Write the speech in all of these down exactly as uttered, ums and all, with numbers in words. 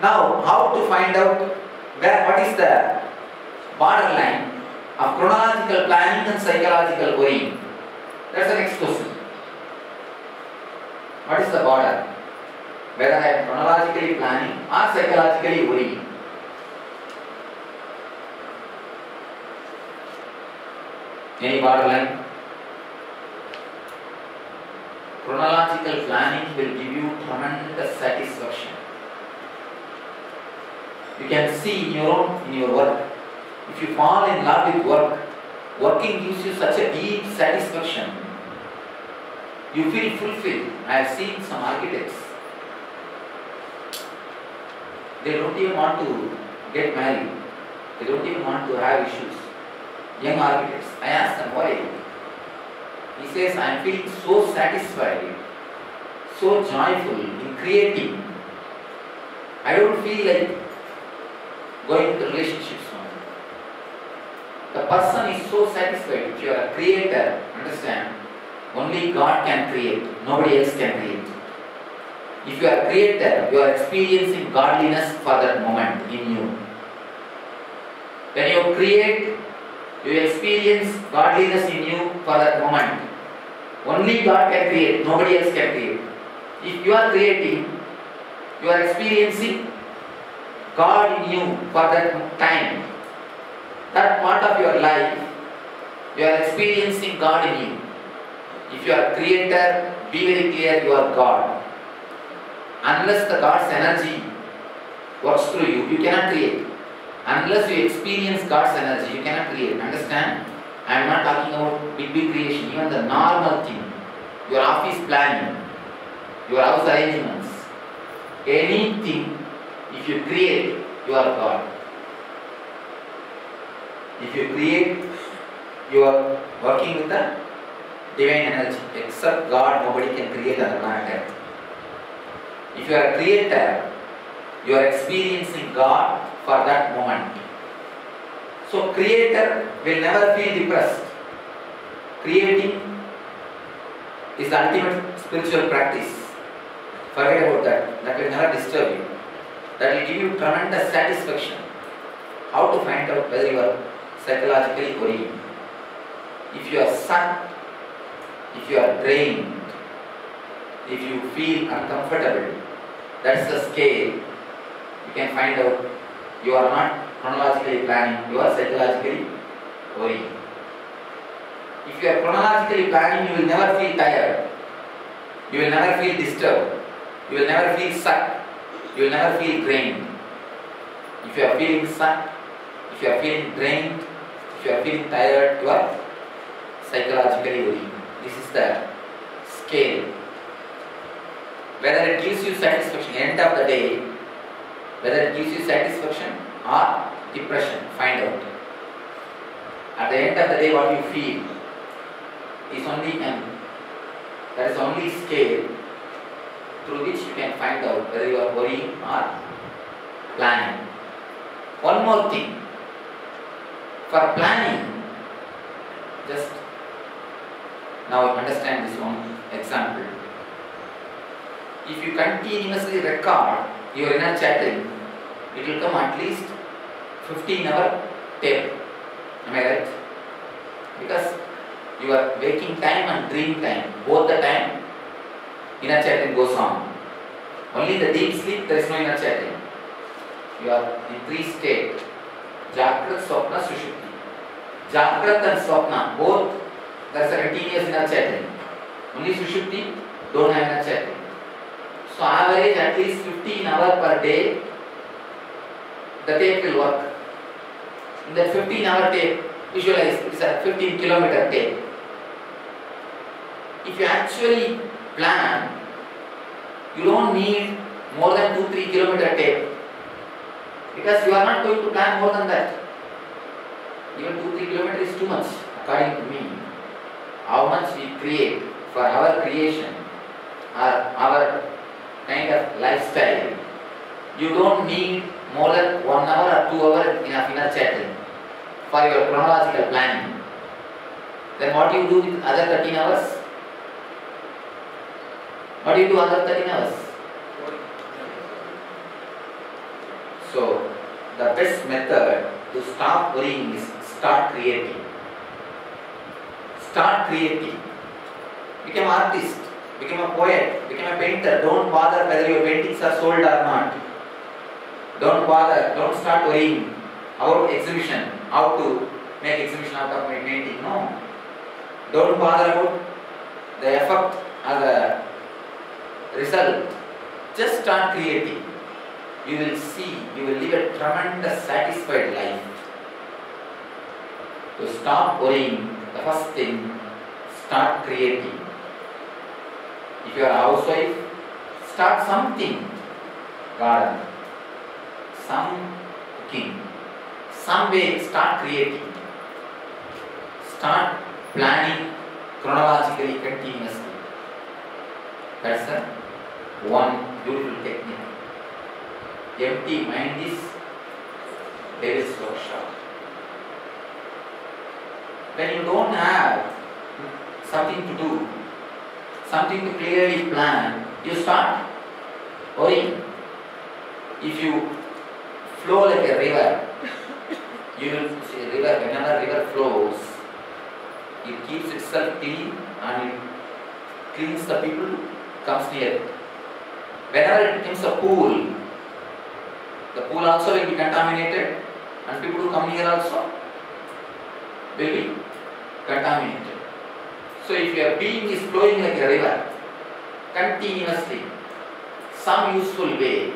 Now, how to find out where, what is the borderline of chronological planning and psychological worrying? That's the next question. What is the border? Whether I am chronologically planning or psychologically worrying. Any borderline? Chronological planning will give you tremendous satisfaction. You can see in your own, in your work. If you fall in love with work, working gives you such a deep satisfaction. You feel fulfilled. I have seen some architects. They don't even want to get married. They don't even want to have issues. Young architects. I asked them why. He says, I am feeling so satisfied, so joyful in creating. I don't feel like going into relationships now. The person is so satisfied. If you are a creator, understand, only God can create. Nobody else can create. If you are a creator, you are experiencing godliness for that moment in you. When you create, you experience godliness in you for that moment. Only God can create, nobody else can create. If you are creating, you are experiencing God in you for that time. That part of your life, you are experiencing God in you. If you are a creator, be very clear, you are God. Unless the God's energy works through you, you cannot create. Unless you experience God's energy, you cannot create. Understand? I am not talking about big, big creation. Even the normal thing. Your office planning, your house arrangements, anything, if you create, you are God. If you create, you are working with the divine energy. Except God, nobody can create on the planet Earth. If you are a creator, you are experiencing God for that moment. So creator will never feel depressed. Creating is the ultimate spiritual practice. Forget about that. That will never disturb you. That will give you tremendous satisfaction. How to find out whether you are psychologically worrying? If you are sucked, if you are drained, if you feel uncomfortable, that's the scale. You can find out you are not chronologically planning, you are psychologically worrying. If you are chronologically planning, you will never feel tired. You will never feel disturbed. You will never feel sucked. You will never feel drained. If you are feeling sucked, if you are feeling drained, if you are feeling tired, you are psychologically worrying. This is the scale. Whether it gives you satisfaction, end of the day, whether it gives you satisfaction or depression, find out. At the end of the day, what you feel is only an, that is only scale through which you can find out whether you are worrying or planning. One more thing. For planning, just now understand this one example. If you continuously record your inner chatting, it will come at least fifteen hour tape. Am I right? Because you are waking time and dream time, both the time inner chatting goes on. Only in the deep sleep there is no inner chatting. You are in three states: Jagrat, Swapna, Sushupti. Jagrat and Swapna, both there is a continuous inner chatting. Only Sushupti don't have inner chatting. So average at least fifteen hours per day, the tape will work. In that fifteen hour tape, visualize it's a fifteen kilometer tape. If you actually plan, you don't need more than two to three kilometer tape. Because you are not going to plan more than that. Even two to three kilometers is too much, according to me. How much we create for our creation, or our kind of lifestyle, you don't need more than one hour or two hours in a inner chatting for your chronological planning. Then what do you do with other thirteen hours? What do you do other thirteen hours? So the best method to stop worrying is start creating. Start creating. Become an artist, become a poet, become a painter. Don't bother whether your paintings are sold or not. Don't bother, don't start worrying about exhibition, how to make exhibition out of my painting. No. Don't bother about the effect or the result. Just start creating. You will see, you will live a tremendous satisfied life. To stop worrying, the first thing, start creating. If you are a housewife, start something. Garden, some cooking, some way start creating. Start planning chronologically, continuously. That's the one beautiful technique. Empty mind is devil's workshop. When you don't have something to do, something to clearly plan, you start worrying. If you flow like a river, you will see a river, whenever a river flows, it keeps itself clean and it cleans the people who comes near it. Whenever it becomes a pool, the pool also will be contaminated and people who come near also will be contaminated. So if your being is flowing like a river, continuously, some useful way,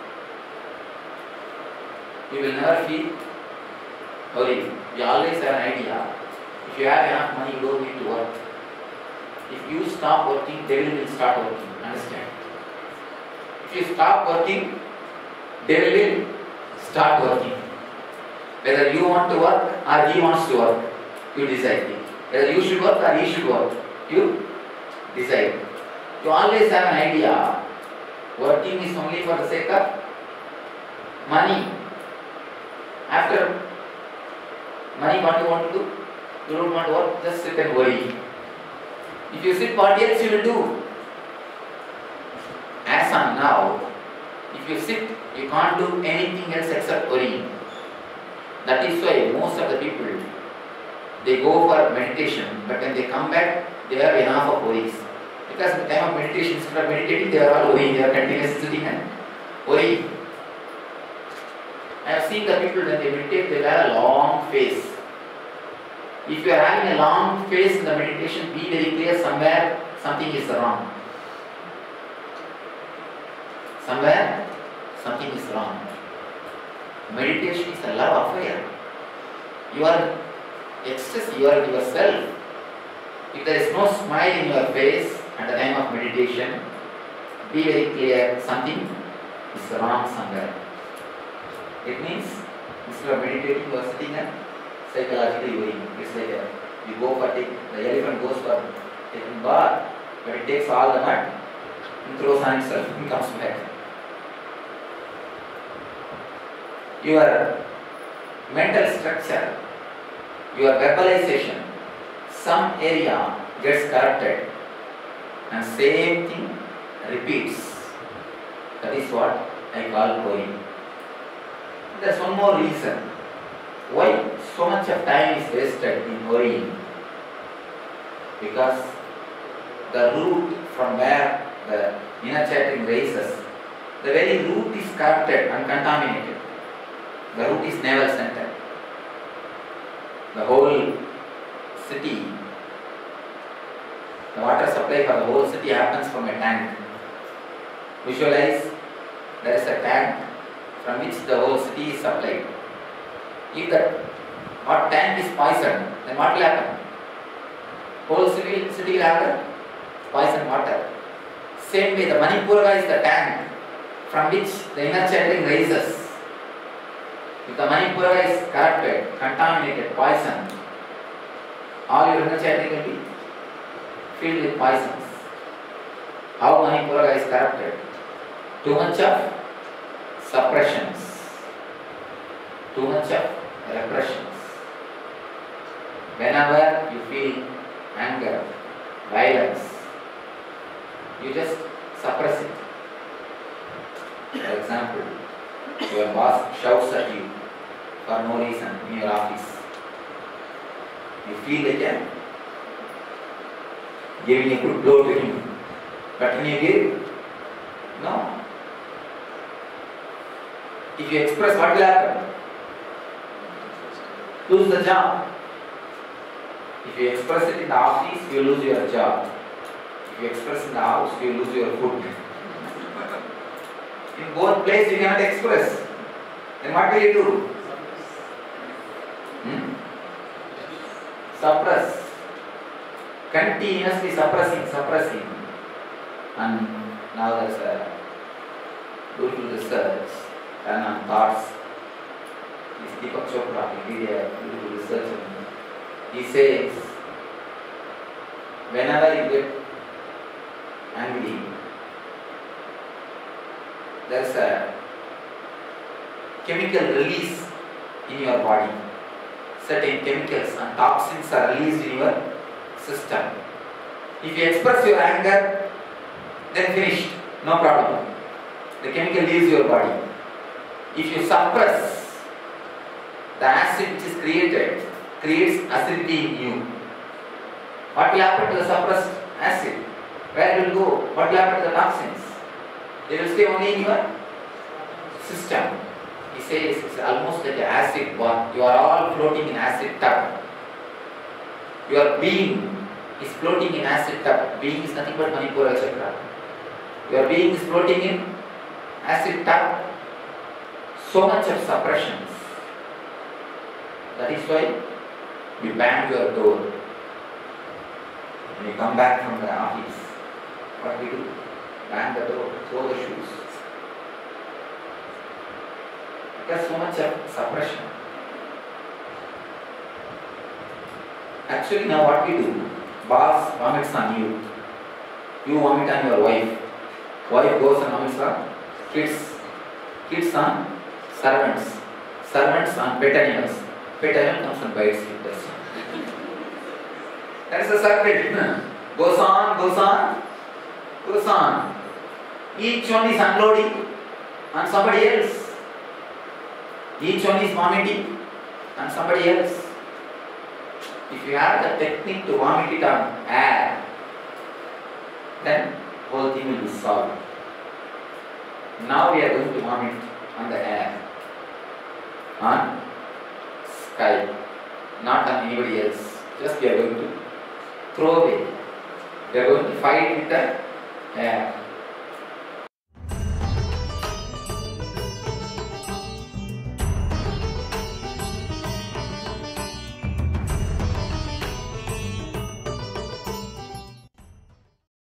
you will never feel worried. You always have an idea. If you have enough money, you don't need to work. If you stop working, devil will start working. Understand? If you stop working, devil will start working. Whether you want to work or he wants to work, you decide. Whether you should work or he should work, you decide. You always have an idea. Working is only for the sake of money. After money, what you want to do? You don't want to work, just sit and worry. If you sit, what else you will do? As on now, if you sit, you can't do anything else except worrying. That is why most of the people, they go for meditation, but when they come back, they have enough of worries. Because at the time of meditation, instead of meditating, they are all worrying, they are continuously sitting and worrying. I have seen the people when they meditate, they have a long face. If you are having a long face in the meditation, be very clear, somewhere something is wrong. Somewhere something is wrong. Meditation is a love affair. You are ecstasy, you are yourself. If there is no smile in your face at the time of meditation, be very clear, something is wrong somewhere. It means instead of meditating, you are sitting and psychologically worrying. It's like a, you go for take, the elephant goes for taking bath, but it takes all the mud and throws on itself and comes back. Your mental structure, your verbalization, some area gets corrupted and same thing repeats. That is what I call worrying. There's one more reason why so much of time is wasted in worrying. Because the root from where the inner chattering rises, the very root is corrupted and contaminated. The root is navel center. The whole city, the water supply for the whole city happens from a tank. Visualize, there is a tank from which the whole city is supplied. If that what tank is poisoned, then what will happen? Whole city, city will have poisoned water. Same way, the Manipura is the tank from which the inner chattering rises. If the Manipura is corrupted, contaminated, poisoned, all your inner chattering will be filled with poisons. How Manipura is corrupted? Too much of suppressions, too much of repressions. Whenever you feel anger, violence, you just suppress it. For example, Your boss shouts at you for no reason in your office. You feel like a giving a good blow to him. But can you give? No. If you express, what will happen? Lose the job. If you express it in the office, you lose your job. If you express in the house, you lose your food. In both places you cannot express. Then what will you do? Hmm? Suppress. Continuously suppressing, suppressing. And now there's a beautiful research done on thoughts. This Deepak Chopra, he did a beautiful research on it. He says, whenever you get angry, there's a chemical release in your body. Certain chemicals and toxins are released in your system. If you express your anger, then finished, no problem. The chemical leaves your body. If you suppress, the acid which is created creates acidity in you. What will happen to the suppressed acid? Where will go? What will happen to the toxins? They will stay only in your system. He says it's almost like an acid bath. You are all floating in acid tub. Your being is floating in acid tub. Being is nothing but Manipura chakra. Your being is floating in acid tub. So much of suppressions. That is why you bang your door. When you come back from the office, what do you do? Bang the door, throw the shoes. There's so much of suppression. Actually, now what we do? Boss vomits on you. You vomit on your wife. Wife goes and vomits on kids. Kids on servants. Servants on pet animals. Pet animal comes and bites you. That is the circuit. Goes on, goes on, goes on. Each one is unloading on somebody else. Each one is vomiting on somebody else. If you have the technique to vomit it on air, then whole thing will be solved. Now we are going to vomit on the air, on sky, not on anybody else. Just we are going to throw away. We are going to fight with the air.